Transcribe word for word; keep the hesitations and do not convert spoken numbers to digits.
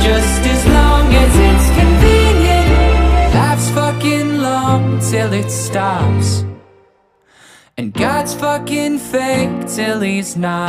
just as long as it's convenient. Life's fucking long till it stops, and God's fucking fake till he's not.